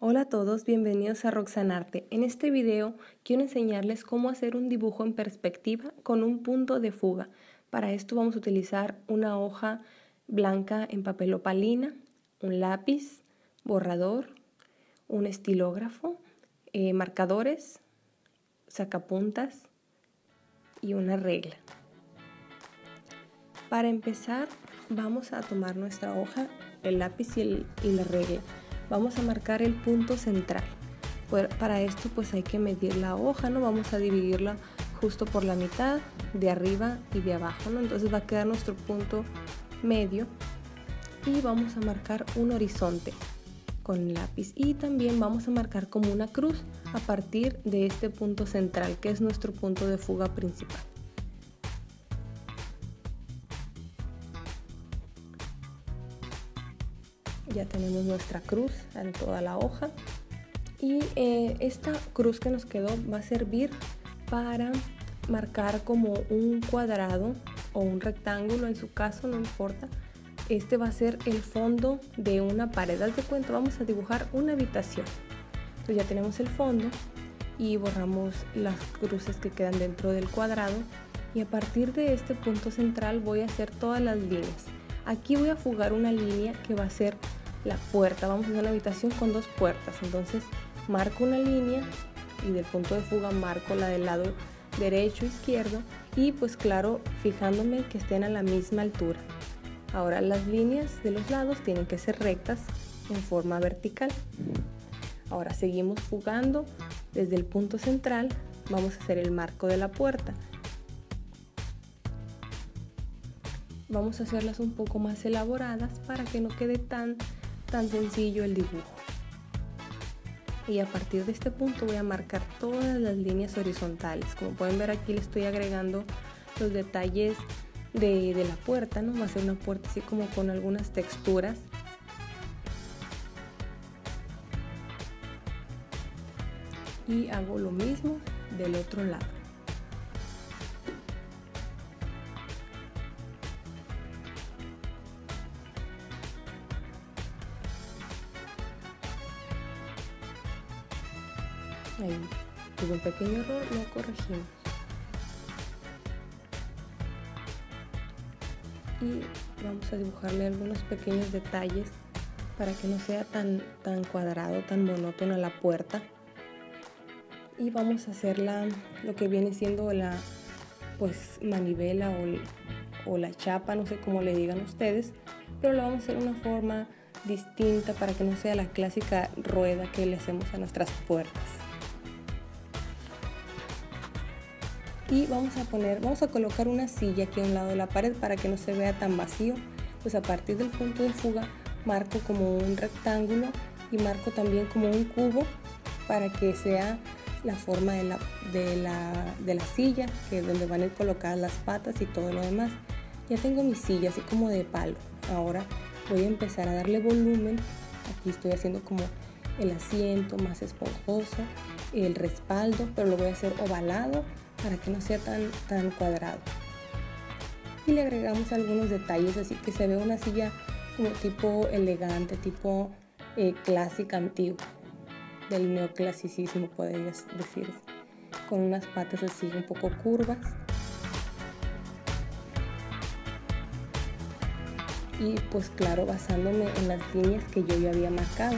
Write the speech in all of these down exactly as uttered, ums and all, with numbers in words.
Hola a todos, bienvenidos a Roxanarte. En este video quiero enseñarles cómo hacer un dibujo en perspectiva con un punto de fuga. Para esto vamos a utilizar una hoja blanca en papel opalina, un lápiz, borrador, un estilógrafo, eh, marcadores, sacapuntas y una regla. Para empezar vamos a tomar nuestra hoja, el lápiz y, el, y la regla. Vamos a marcar el punto central. Para esto pues hay que medir la hoja, ¿no? Vamos a dividirla justo por la mitad, de arriba y de abajo, ¿no? Entonces va a quedar nuestro punto medio y vamos a marcar un horizonte con el lápiz. Y también vamos a marcar como una cruz a partir de este punto central, que es nuestro punto de fuga principal. Ya tenemos nuestra cruz en toda la hoja y eh, esta cruz que nos quedó va a servir para marcar como un cuadrado o un rectángulo, en su caso no importa. Este va a ser el fondo de una pared. Haz de cuenta, vamos a dibujar una habitación. Entonces ya tenemos el fondo y borramos las cruces que quedan dentro del cuadrado, y a partir de este punto central voy a hacer todas las líneas. Aquí voy a fugar una línea que va a ser la puerta. Vamos a hacer una habitación con dos puertas, entonces marco una línea y del punto de fuga marco la del lado derecho, izquierdo, y pues claro, fijándome que estén a la misma altura. Ahora las líneas de los lados tienen que ser rectas en forma vertical. Ahora seguimos fugando desde el punto central. Vamos a hacer el marco de la puerta. Vamos a hacerlas un poco más elaboradas para que no quede tan tan sencillo el dibujo. Y a partir de este punto voy a marcar todas las líneas horizontales. Como pueden ver, aquí le estoy agregando los detalles de, de la puerta, ¿no? Va a ser una puerta así como con algunas texturas. Y hago lo mismo del otro lado. Ahí tuve un pequeño error, lo corregimos. Y vamos a dibujarle algunos pequeños detalles para que no sea tan, tan cuadrado, tan monótono la puerta. Y vamos a hacer la, lo que viene siendo la pues manivela o, o la chapa, no sé cómo le digan ustedes, pero lo vamos a hacer de una forma distinta para que no sea la clásica rueda que le hacemos a nuestras puertas. Y vamos a poner, vamos a colocar una silla aquí a un lado de la pared para que no se vea tan vacío. Pues a partir del punto de fuga marco como un rectángulo y marco también como un cubo para que sea la forma de la, de la, de la silla, que es donde van a ir colocadas las patas y todo lo demás. Ya tengo mi silla así como de palo. Ahora voy a empezar a darle volumen. Aquí estoy haciendo como el asiento más esponjoso, el respaldo, pero lo voy a hacer ovalado para que no sea tan, tan cuadrado. Y le agregamos algunos detalles, así que se ve una silla como tipo elegante, tipo eh, clásica, antigua, del neoclasicismo podrías decir, con unas patas así un poco curvas. Y pues claro, basándome en las líneas que yo ya había marcado.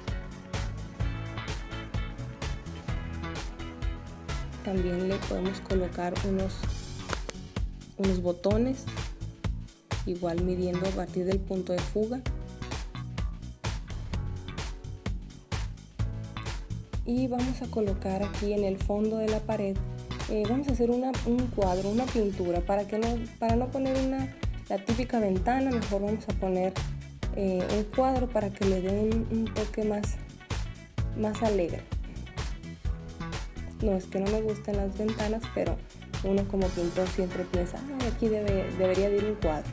También le podemos colocar unos, unos botones, igual midiendo a partir del punto de fuga. Y vamos a colocar aquí en el fondo de la pared, eh, vamos a hacer una, un cuadro, una pintura, para, que no, para no poner una, la típica ventana, mejor vamos a poner eh, un cuadro para que le dé un, un toque más, más alegre. No es que no me gusten las ventanas, pero uno como pintor siempre piensa, ah, aquí debe, debería de ir un cuadro.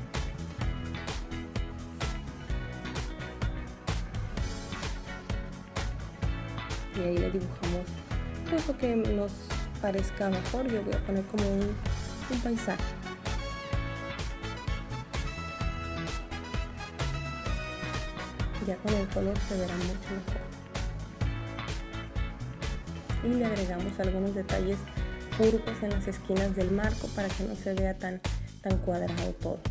Y ahí le dibujamos pues lo que nos parezca mejor. Yo voy a poner como un, un paisaje. Ya con el color se verá mucho mejor. y le agregamos algunos detalles curvos en las esquinas del marco para que no se vea tan, tan cuadrado todo.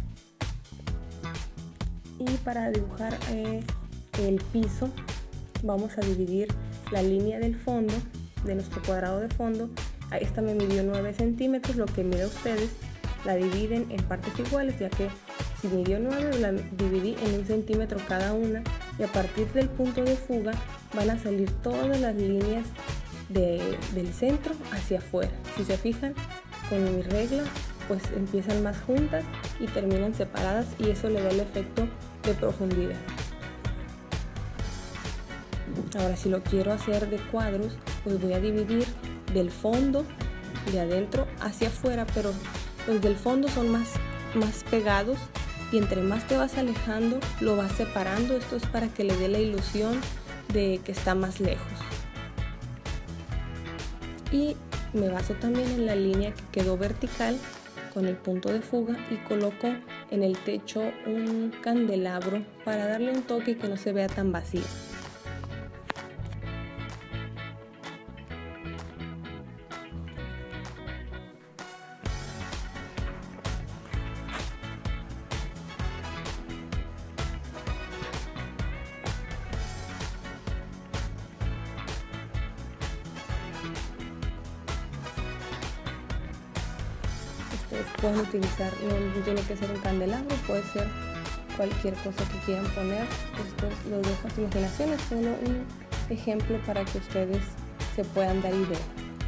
Y para dibujar eh, el piso vamos a dividir la línea del fondo de nuestro cuadrado de fondo. Esta me midió nueve centímetros, lo que mida ustedes la dividen en partes iguales, ya que si midió nueve la dividí en un centímetro cada una, y a partir del punto de fuga van a salir todas las líneas de, del centro hacia afuera. Si se fijan con mi regla, pues empiezan más juntas y terminan separadas, y eso le da el efecto de profundidad. Ahora, si lo quiero hacer de cuadros, pues voy a dividir del fondo, de adentro hacia afuera, pero los del fondo son más, más pegados, y entre más te vas alejando lo vas separando. Esto es para que le dé la ilusión de que está más lejos. Y me baso también en la línea que quedó vertical con el punto de fuga y coloco en el techo un candelabro para darle un toque y que no se vea tan vacío. Ustedes pueden utilizar, no tiene que ser un candelabro, puede ser cualquier cosa que quieran poner. Esto lo dejo a su imaginación, es solo un ejemplo para que ustedes se puedan dar idea.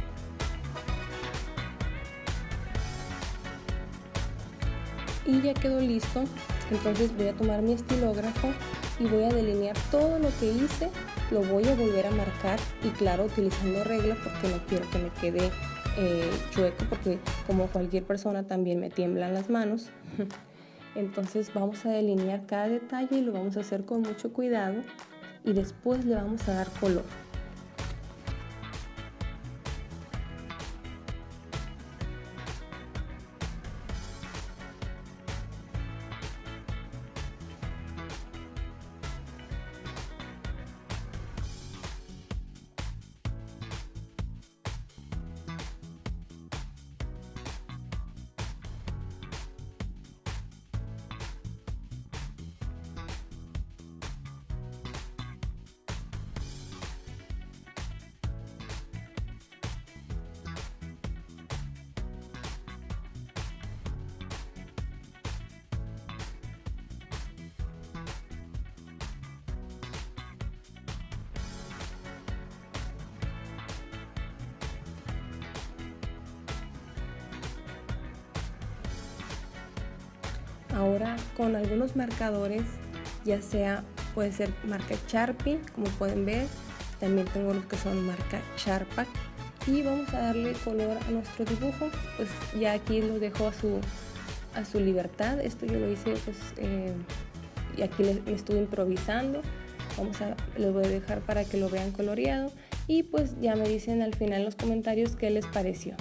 Y ya quedó listo, entonces voy a tomar mi estilógrafo y voy a delinear todo lo que hice. Lo voy a volver a marcar, y claro, utilizando regla, porque no quiero que me quede Eh, chueco, porque como cualquier persona también me tiemblan las manos. Entonces vamos a delinear cada detalle y lo vamos a hacer con mucho cuidado, y después le vamos a dar color. Ahora con algunos marcadores, ya sea puede ser marca Sharpie, como pueden ver, también tengo los que son marca Sharpak, y vamos a darle color a nuestro dibujo. Pues ya aquí lo dejo a su, a su libertad. Esto yo lo hice pues eh, y aquí les, me estuve improvisando. Vamos a, les voy a dejar para que lo vean coloreado, y pues ya me dicen al final en los comentarios qué les pareció.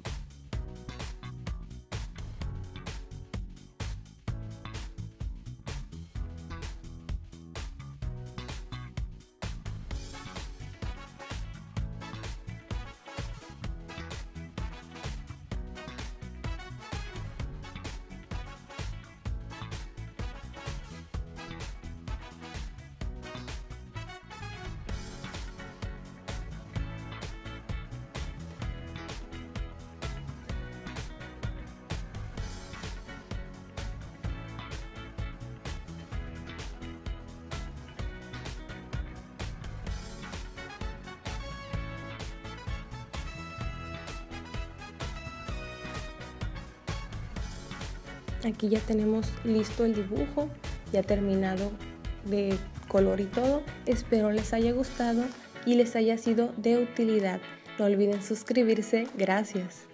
Aquí ya tenemos listo el dibujo, ya terminado de color y todo. Espero les haya gustado y les haya sido de utilidad. No olviden suscribirse. Gracias.